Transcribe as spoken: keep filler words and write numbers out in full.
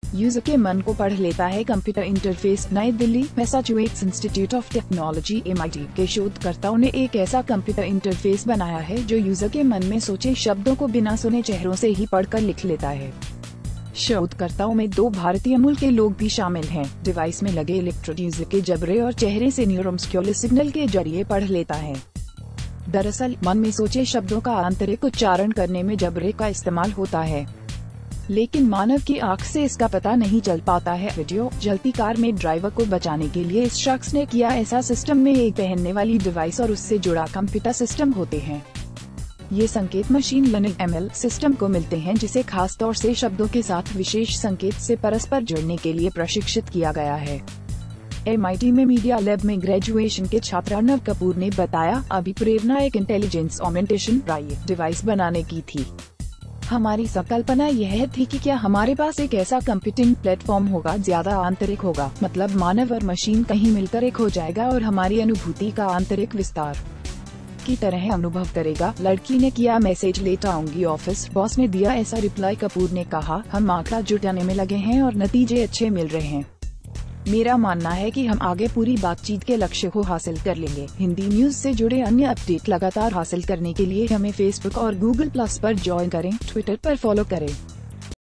User के मन को पढ़ लेता है computer interface. New Delhi Massachusetts Institute of Technology M I T के शोधकर्ताओं ने एक ऐसा कंप्यूटर इंटरफेस बनाया है जो यूजर के मन में सोचे शब्दों को बिना सुने चेहरों से ही पढ़कर लिख लेता है। शोधकर्ताओं में दो भारतीय मूल के लोग भी शामिल हैं। डिवाइस में लगे इलेक्ट्रोड यूजर के जबड़े और चेहरे से न्यूरोमस्क्यूलर सिग्नल के जरिए पढ़ लेता है। दरअसल मन में सोचे शब्दों का आंतरिक उच्चारण करने में जबड़े का इस्तेमाल होता है, लेकिन मानव की आंख से इसका पता नहीं चल पाता है। वीडियो जलती कार में ड्राइवर को बचाने के लिए इस शख्स ने किया ऐसा। सिस्टम में एक पहनने वाली डिवाइस और उससे जुड़ा कंप्यूटर सिस्टम होते हैं। ये संकेत machine learning M L system को मिलते हैं, जिसे खास तौर से शब्दों के साथ विशेष संकेत से परस्पर जुड़ने के लिए प्रशिक्षित किया गया है। एम आई टी में मीडिया लैब में ग्रेजुएशन के छात्र अर्नव कपूर ने बताया, अभी प्रेरणा एक इंटेलिजेंस ऑगमेंटेशन डिवाइस बनाने की थी। हमारी संकल्पना यह थी कि क्या हमारे पास एक ऐसा कंप्यूटिंग प्लेटफॉर्म होगा ज्यादा आंतरिक होगा, मतलब मानव और मशीन कहीं मिलकर एक हो जाएगा और हमारी अनुभूति का आंतरिक विस्तार की तरह अनुभव करेगा। लड़की ने किया मैसेज लेट आऊंगी ऑफिस, बॉस ने दिया ऐसा रिप्लाई। कपूर ने कहा, हम आंकड़ा जुटाने में लगे हैं और नतीजे अच्छे मिल रहे हैं। मेरा मानना है कि हम आगे पूरी बातचीत के लक्ष्य को हासिल कर लेंगे। हिंदी न्यूज से जुड़े अन्य अपडेट लगातार हासिल करने के लिए हमें फेसबुक और गूगल प्लस पर ज्वाइन करें, ट्विटर पर फॉलो करें।